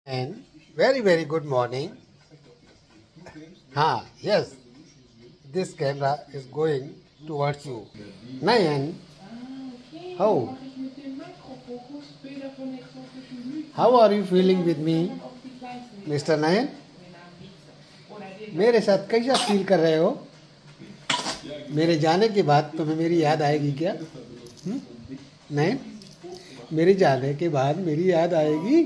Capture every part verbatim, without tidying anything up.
And very very good morning. Ha, yes, this camera is going towards you. Nayan, how? How are you feeling with me, mister Nayan? मेरे साथ कैसा feel कर रहे हो? मेरे जाने के बाद तुम्हें मेरी याद आएगी क्या? हुँ? नयन, मेरे जाने के बाद मेरी याद आएगी?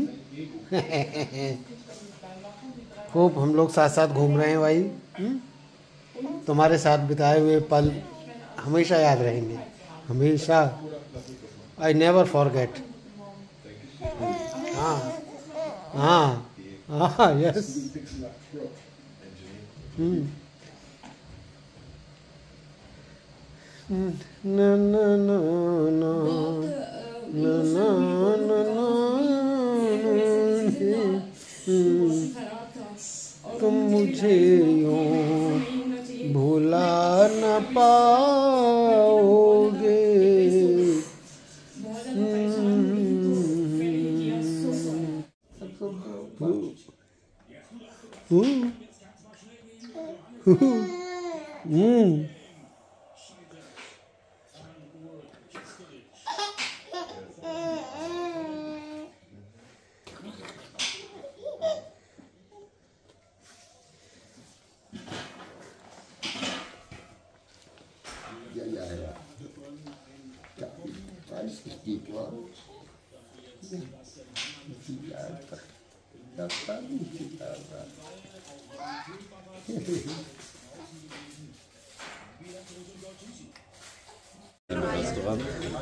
खूब हम लोग साथ साथ घूम रहे हैं भाई। हुँ? तुम्हारे साथ बिताए हुए पल हमेशा याद रहेंगे, हमेशा। I never forget. हाँ हाँ हाँ, यस। ना ना ना ना ना ना ना तुम मुझे यूं भुला न पाओगे। Ja, ja, ja. Ja, ich weiß, es geht was. Ja, das war nicht aber. Im Restaurant.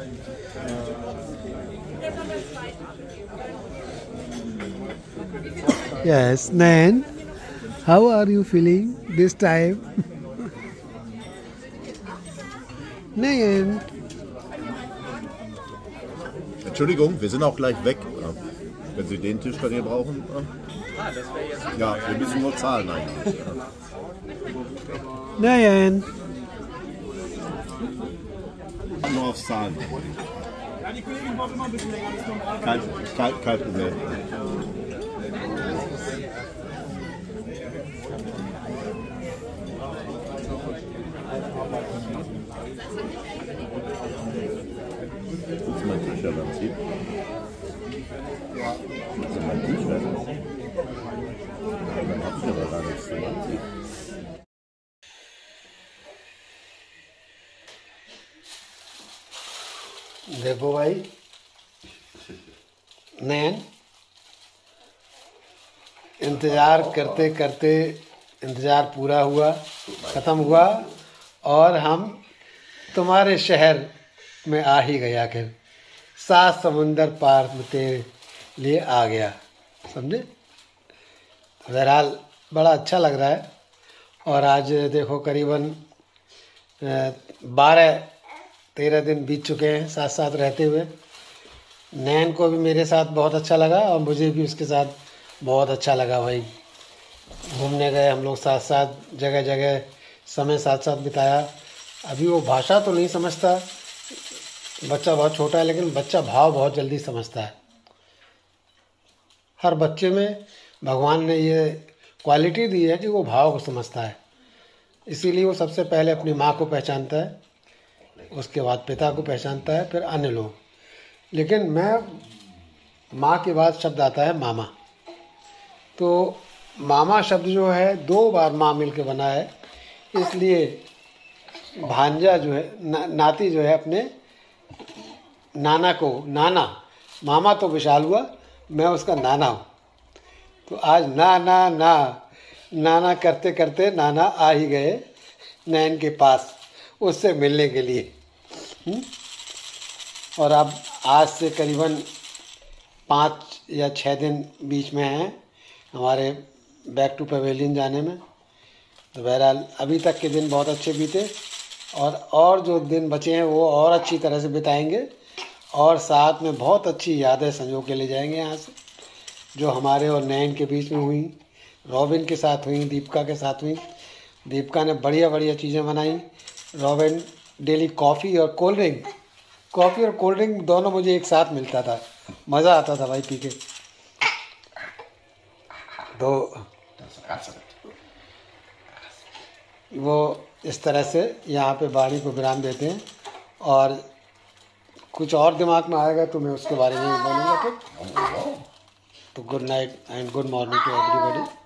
Yes, Nan, how are you feeling this time? Nayan. Entschuldigung, wir sind auch gleich weg. Ja. Wenn Sie den Tisch dann hier brauchen. Ja, wir müssen nur zahlen eigentlich. Nayan. Nur aufs Zahlen. Kein, kein, kein Problem. Das ist mein T-Shirt anziehen. Das ist mein T-Shirt. Dann hab ich aber gar nichts zu anziehen. देखो भाई नैन, इंतज़ार करते करते इंतज़ार पूरा हुआ, ख़त्म हुआ और हम तुम्हारे शहर में आ ही गए। आखिर सात समुंदर पार में तेरे लिए आ गया, समझे? बहरहाल बड़ा अच्छा लग रहा है। और आज देखो करीबन बारह तेरह दिन बीत चुके हैं साथ साथ रहते हुए। नैन को भी मेरे साथ बहुत अच्छा लगा और मुझे भी उसके साथ बहुत अच्छा लगा भाई। घूमने गए हम लोग साथ साथ, जगह जगह समय साथ साथ बिताया। अभी वो भाषा तो नहीं समझता, बच्चा बहुत छोटा है, लेकिन बच्चा भाव बहुत जल्दी समझता है। हर बच्चे में भगवान ने ये क्वालिटी दी है कि वो भाव को समझता है। इसीलिए वो सबसे पहले अपनी माँ को पहचानता है, उसके बाद पिता को पहचानता है, फिर अन्य लोग। लेकिन मैं माँ के बाद शब्द आता है मामा। तो मामा शब्द जो है दो बार माँ मिल के बना है, इसलिए भांजा जो है ना, नाती जो है अपने नाना को नाना, मामा तो विशाल हुआ, मैं उसका नाना हूँ। तो आज ना ना ना नाना करते करते नाना आ ही गए नैन के पास उससे मिलने के लिए। हुँ? और अब आज से करीबन पाँच या छः दिन बीच में हैं हमारे बैक टू पवेलियन जाने में। तो बहरहाल अभी तक के दिन बहुत अच्छे बीते और और जो दिन बचे हैं वो और अच्छी तरह से बिताएंगे और साथ में बहुत अच्छी यादें संजो के ले जाएंगे यहाँ से, जो हमारे और नैन के बीच में हुई, रॉबिन के साथ हुई, दीपिका के साथ हुई। दीपिका ने बढ़िया बढ़िया चीज़ें बनाई। रॉबिन डेली कॉफ़ी और कोल्ड ड्रिंक कॉफ़ी और कोल्ड ड्रिंक दोनों मुझे एक साथ मिलता था, मज़ा आता था भाई पी के। तो वो इस तरह से यहाँ पे वाणी को विराम देते हैं, और कुछ और दिमाग में आएगा तो मैं उसके बारे में बोलूँगा। फिर तो good night and good morning to everybody.